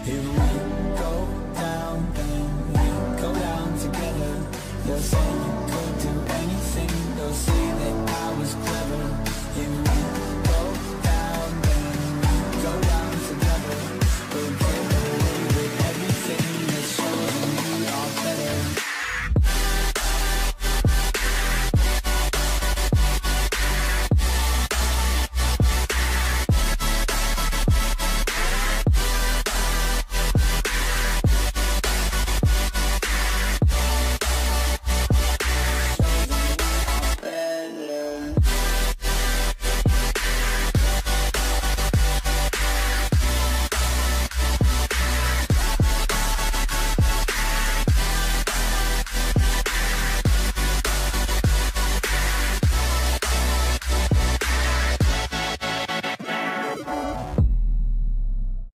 If we go down, then we go down together. They'll say you could do anything, they'll say